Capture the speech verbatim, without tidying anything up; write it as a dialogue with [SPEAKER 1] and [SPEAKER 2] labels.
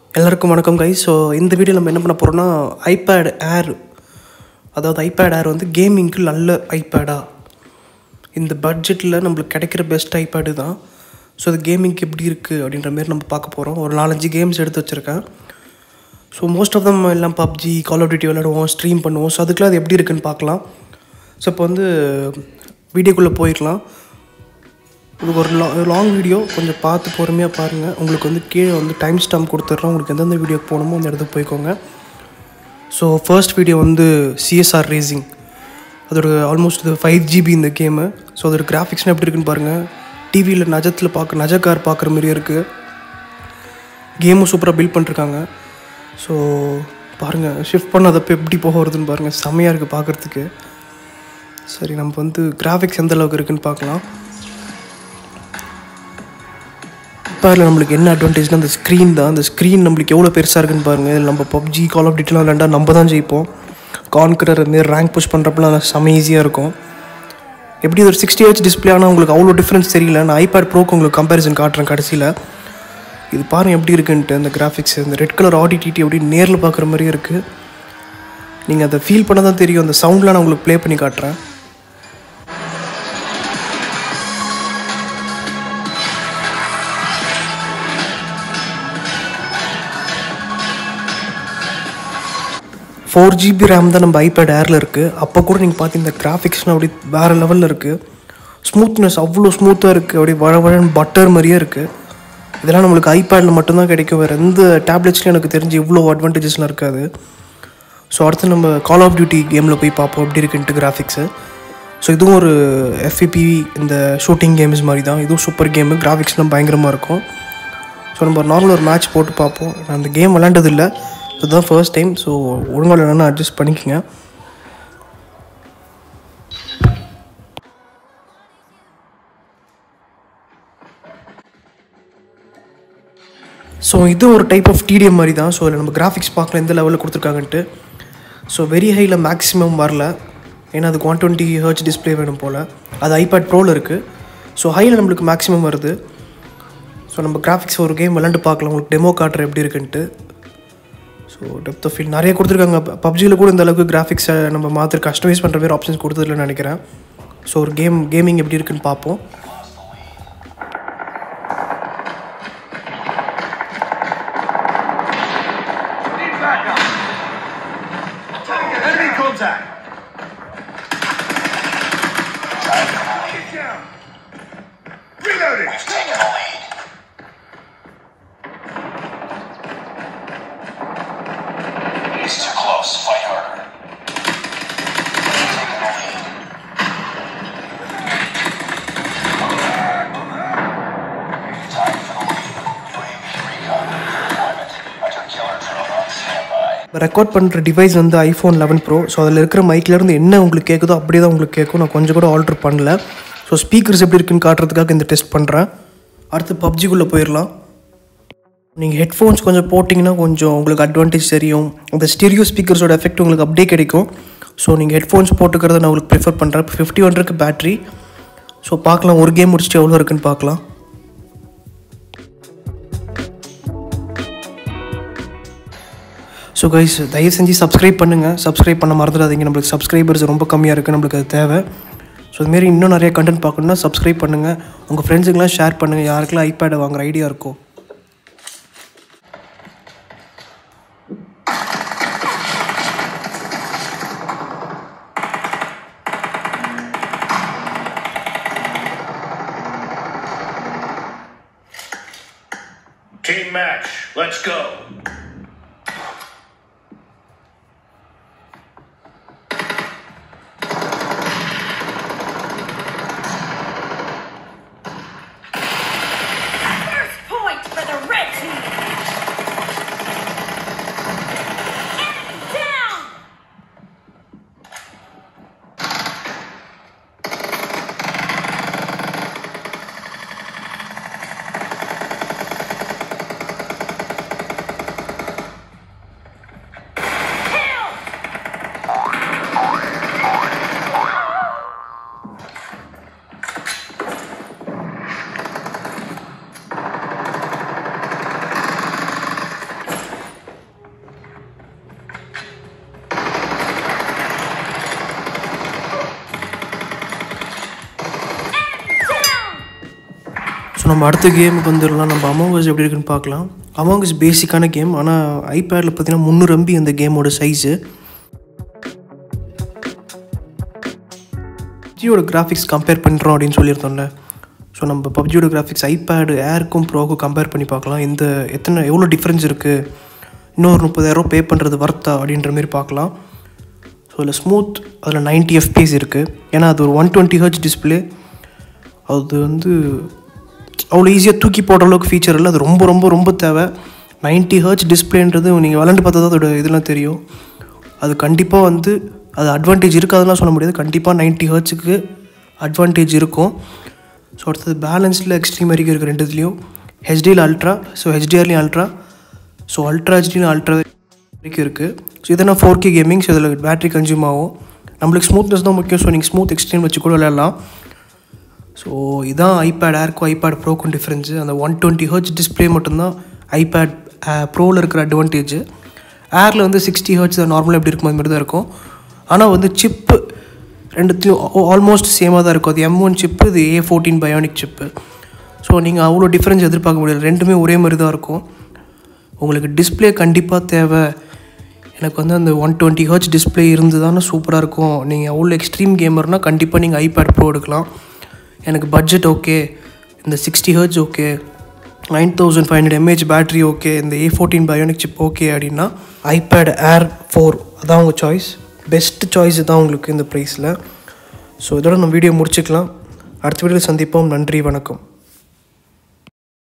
[SPEAKER 1] எல்லாருக்கும் வணக்கம் guys. So இந்த வீடியோ நம்ம என்ன பண்ண போகிறோம்னா ஐபேட் ஏர், அதாவது ஐபேட் ஏர் வந்து கேமிங்க்கு நல்ல ஐபேடா, இந்த பட்ஜெட்டில் நம்மளுக்கு கிடைக்கிற பெஸ்ட் ஐபேடு தான். ஸோ அது கேமிங்க்கு எப்படி இருக்குது அப்படின்ற மாரி நம்ம பார்க்க போகிறோம். ஒரு நாலஞ்சு கேம்ஸ் எடுத்து வச்சுருக்கேன். ஸோ மோஸ்ட் ஆஃப் தம் எல்லாம் பப்ஜி கால் ஆஃப் டியூட்டி விளையாடுவோம், ஸ்ட்ரீம் பண்ணுவோம். ஸோ அதுக்குலாம் அது எப்படி இருக்குன்னு பார்க்கலாம். ஸோ இப்போ வந்து வீடியோக்குள்ளே போயிடலாம். இது ஒரு லா லாங் வீடியோ, கொஞ்சம் பார்த்து பொறுமையாக பாருங்கள். உங்களுக்கு வந்து கீழே வந்து டைம் ஸ்டாம்ப் கொடுத்துட்றோம். உங்களுக்கு எந்தெந்த வீடியோக்கு போகணுமோ அந்த இடத்துக்கு போய்க்கோங்க. ஸோ ஃபர்ஸ்ட் வீடியோ வந்து சிஎஸ்ஆர் ரேசிங். அதோட ஆல்மோஸ்ட் இது ஃபைவ் ஜிபி இந்த கேமு. ஸோ அதோட கிராஃபிக்ஸ்னால் எப்படி இருக்குன்னு பாருங்கள். டிவியில் நஜத்தில் பார்க்க நஜ கார் பார்க்குற மாதிரியே இருக்குது. கேமும் சூப்பராக பில்ட் பண்ணிருக்காங்க. ஸோ பாருங்கள், ஷிஃப்ட் பண்ணதப்போ எப்படி போக வருதுன்னு பாருங்கள். செம்மையாக இருக்குது பார்க்குறதுக்கு. சரி, நம்ம வந்து கிராஃபிக்ஸ் எந்த அளவுக்கு இருக்குதுன்னு பார்க்கலாம். ஐபேடில் நம்மளுக்கு என்ன அட்வான்டேஜ்னால் அந்த ஸ்க்ரீன் தான். அந்த ஸ்க்ரீன் நம்மளுக்கு எவ்வளோ பெருசாக இருக்குன்னு பாருங்கள். இதில் நம்ம பப்ஜி கால் ஆஃப் டியூட்டிலாம் விளையாண்டா நம்ம தான் ஜெயிப்போம். கான்கரர் மாரி ரேங்க் புஷ் பண்ணுறப்பலாம் செம்ம ஈஸியாக இருக்கும். எப்படி ஒரு சிக்ஸ்டி ஹெச் டிஸ்பிளே ஆனால் உங்களுக்கு அவ்வளோ டிஃப்ரென்ஸ் தெரியல. நான் ஐபேட் ப்ரோக்கு உங்களுக்கு கம்பேரிசன் காட்டுறேன் கடைசியில். இது பாருங்கள் எப்படி இருக்குன்ட்டு. அந்த கிராஃபிக்ஸ், இந்த ரெட் கலர் ஆடிடிடி எப்படி நேரில் பார்க்குற மாதிரியே இருக்குது. நீங்கள் அதை ஃபீல் பண்ண தான் தெரியும். அந்த சவுண்டில் நான் உங்களுக்கு ப்ளே பண்ணி காட்டுறேன். ஃபோர் ஜிபி ரேம் தான் நம்ம ஐபேட் ஏரில் இருக்குது. அப்போ கூட நீங்கள் பார்த்தீங்கன்னா கிராஃபிக்ஸ்னால் அப்படி வேறு லெவலில் இருக்குது. ஸ்மூத்னஸ் அவ்வளோ ஸ்மூத்தாக இருக்குது. அப்படியே வழ வழன்னு பட்டர் மாதிரியே இருக்குது. இதெல்லாம் நம்மளுக்கு ஐபேடில் மட்டும்தான் கிடைக்கும். வேறு எந்த டேப்லெட்ஸ்லையும் எனக்கு தெரிஞ்சு இவ்வளோ அட்வான்டேஜஸ்லாம் இருக்காது. ஸோ அடுத்து நம்ம கால் ஆஃப் டியூட்டி கேமில் போய் பார்ப்போம் எப்படி இருக்குன்ட்டு கிராஃபிக்ஸு. ஸோ இதுவும் ஒரு எஃப்இபி, இந்த ஷூட்டிங் கேம்ஸ் மாதிரி தான். இதுவும் சூப்பர் கேமு, கிராஃபிக்ஸ்லாம் பயங்கரமாக இருக்கும். ஸோ நம்ம நார்மல் ஒரு மேட்ச் போட்டு பார்ப்போம். நான் அந்த கேம் விளாண்டதில்லை, இதுதான் ஃபர்ஸ்ட் டைம். ஸோ ஒழுங்காக இல்லைன்னா அட்ஜஸ்ட் பண்ணிக்கோங்க. ஸோ இது ஒரு டைப் ஆஃப் டிடிஎம் மாதிரி தான். ஸோ இதில் நம்ம கிராஃபிக்ஸ் பார்க்கலாம் எந்த லெவலில் கொடுத்துருக்காங்கன்ட்டு. ஸோ வெரி ஹையில் மேக்ஸிமம் வரல, ஏன்னா அதுக்கு ஒன் டுவெண்ட்டி ஹெர்ட்ஸ் டிஸ்பிளே வேணும் போல். அது ஐபேட் ப்ரோவில் இருக்குது. ஸோ ஹையில் நம்மளுக்கு மேக்ஸிமம் வருது. ஸோ நம்ம கிராஃபிக்ஸ் ஒரு கேம் விளாண்டு பார்க்கலாம். உங்களுக்கு டெமோ காட்டுற எப்படி இருக்குன்ட்டு. ஸோ டெப்த் ஆஃப் ஃபீல் நிறைய கொடுத்துருக்காங்க. பப்ஜியில் கூட இந்த அளவுக்கு கிராஃபிக்ஸை நம்ம மாற்ற கஸ்டமைஸ் பண்ணுற மாதிரி ஆப்ஷன்ஸ் கொடுத்ததில்லன்னு நினைக்கிறேன். ஸோ ஒரு கேம் கேமிங் எப்படி இருக்குன்னு பார்ப்போம். ரெக்கார்ட் பண்ணுற டிவைஸ் வந்து ஐஃபோன் லெவன் ப்ரோ. ஸோ அதில் இருக்கிற மைக்லேருந்து என்ன உங்களுக்கு கேட்குதோ அப்படியே தான் உங்களுக்கு கேட்கும். நான் கொஞ்சம் கூட ஆல்ட்ரு பண்ணல. ஸோ ஸ்பீக்கர்ஸ் எப்படி இருக்குன்னு காட்டுறதுக்காக இந்த டெஸ்ட் பண்ணுறேன். அடுத்து பப்ஜிக்குள்ளே போயிடலாம். நீங்கள் ஹெட்ஃபோன்ஸ் கொஞ்சம் போட்டிங்கன்னா கொஞ்சம் உங்களுக்கு அட்வான்டேஜ் தெரியும். அந்த ஸ்டீரியோ ஸ்பீக்கர்ஸோட எஃபெக்ட் உங்களுக்கு அப்படியே கிடைக்கும். ஸோ நீங்கள் ஹெட்ஃபோன்ஸ் போட்டுக்கிறத நான் உங்களுக்கு ப்ரிஃபர் பண்ணுறேன். இப்போ ஃபிஃப்டி ஒன் இருக்குது பேட்ரி. ஸோ பார்க்கலாம், ஒரு கேம் முடிச்சுட்டு எவ்வளோ இருக்குன்னு பார்க்கலாம். ஸோ கைஸ், தயவு செஞ்சு சப்ஸ்கிரைப் பண்ணுங்கள். சப்ஸ்கிரைப் பண்ண மறந்துடாதீங்க. நம்மளுக்கு சப்ஸ்கிரைபர்ஸ் ரொம்ப கம்மியாக இருக்குது, நம்மளுக்கு அது தேவை. ஸோ இதுமாரி இன்னும் நிறைய கண்டென்ட் பார்க்கணுன்னா சப்ஸ்கிரைப் பண்ணுங்கள். உங்கள் ஃப்ரெண்ட்ஸுக்கெலாம் ஷேர் பண்ணுங்கள், யாருக்கெல்லாம் ஐபேடை வாங்குற ஐடியா இருக்கும்.
[SPEAKER 2] Team match, let's go.
[SPEAKER 1] நம்ம அடுத்த கேமுக்கு வந்துடலாம். நம்ம அமாங் அஸ் எப்படி இருக்குன்னு பார்க்கலாம். அமாங் அஸ் பேசிக்கான கேம். ஆனால் ஐபேடில் பார்த்தீங்கன்னா முந்நூறு எம்பி அந்த கேமோட சைஸு. பப்ஜியோட கிராஃபிக்ஸ் கம்பேர் பண்ணுறோம் அப்படின்னு சொல்லியிருந்தோம்ல. ஸோ நம்ம பப்ஜியோட கிராஃபிக்ஸ் ஐபேடு ஏருக்கும் ப்ரோக்கும் கம்பேர் பண்ணி பார்க்கலாம். இந்த எத்தனை எவ்வளோ டிஃப்ரென்ஸ் இருக்குது, இன்னொரு முப்பதாயிரம் பே பண்ணுறது வர்த்தா அப்படின்ற மாரி பார்க்கலாம். ஸோ இதில் ஸ்மூத் அதில் நைன்ட்டி எஃப்பிஎஸ் இருக்குது. ஏன்னா அது ஒரு ஒன் டுவெண்ட்டி ஹெர்ட்ஸ் டிஸ்பிளே. அது வந்து அவ்வளோ ஈஸியாக தூக்கி போடுற அளவுக்கு ஃபீச்சர் இல்லை. அது ரொம்ப ரொம்ப ரொம்ப தேவை. நைன்ட்டி ஹெர்ட்ஸ் டிஸ்பிளேன்றது நீங்கள் விளாண்டு பார்த்தா தான் அதோட இதெல்லாம் தெரியும். அது கண்டிப்பாக வந்து அது அட்வான்டேஜ் இருக்காதுலாம் சொல்ல முடியாது. கண்டிப்பாக நைன்ட்டி ஹெர்ட்ஸுக்கு அட்வான்டேஜ் இருக்கும். ஸோ அடுத்தது பேலன்ஸில் எக்ஸ்ட்ரீம் வரைக்கும் இருக்குது ரெண்டுத்துலேயும். ஹெச்டியில் அல்ட்ரா, ஸோ ஹெச்டிஆர்லேயும் அல்ட்ரா, ஸோ அல்ட்ரா ஹெச்டியில் அல்ட்ரா வரைக்கும் இருக்குது. ஸோ இதெல்லாம் ஃபோர் கே கேமிங். ஸோ இதில் பேட்டரி கன்சியூம் ஆகும். நம்மளுக்கு ஸ்மூத்னஸ் தான் முக்கியம். ஸோ நீங்கள் ஸ்மூத் எக்ஸ்ட்ரீம் வச்சு கூட விளையாடலாம். ஸோ இதான் ஐபேட் ஏர்க்கும் ஐபேட் ப்ரோக்கும் டிஃப்ரென்ஸு. அந்த ஒன் டுவெண்ட்டி ஹெர்ட்ஸ் டிஸ்பிளே மட்டும்தான் ஐபேட் ப்ரோவில் இருக்கிற அட்வான்டேஜ். ஏரில் வந்து சிக்ஸ்டி ஹெர்ட்ஸ் தான் நார்மலாக எப்படி இருக்கும் அது மாதிரி தான் இருக்கும். ஆனால் வந்து சிப்பு ரெண்டுத்தையும் ஆல்மோஸ்ட் சேமாக தான் இருக்கும். அது எம் ஒன் சிப்பு, இது A fourteen bionic chip. So நீங்கள் அவ்வளோ டிஃப்ரென்ஸ் எதிர்பார்க்க முடியாது. ரெண்டுமே ஒரே மாதிரி தான் இருக்கும். உங்களுக்கு டிஸ்பிளே கண்டிப்பாக தேவை. எனக்கு வந்து அந்த ஒன் டுவெண்ட்டி ஹெர்ட்ஸ் டிஸ்பிளே இருந்து தானே சூப்பராக இருக்கும். நீங்கள் அவ்வளோ எக்ஸ்ட்ரீம் கேமர்னால் கண்டிப்பாக நீங்கள் ஐபேட் ப்ரோ எடுக்கலாம். எனக்கு பட்ஜெட் ஓகே, இந்த sixty hertz okay, nine thousand five hundred mAh battery okay, இந்த A fourteen bionic chip okay அப்படின்னா ஐபேட் ஏர் ஃபோர் அதான் உங்கள் சாய்ஸ். பெஸ்ட் சாய்ஸ் தான் உங்களுக்கு இந்த ப்ரைஸில். ஸோ இதோட நம்ம வீடியோ முடிச்சுக்கலாம். அடுத்த வீடியோவில் சந்திப்போம். நன்றி, வணக்கம்.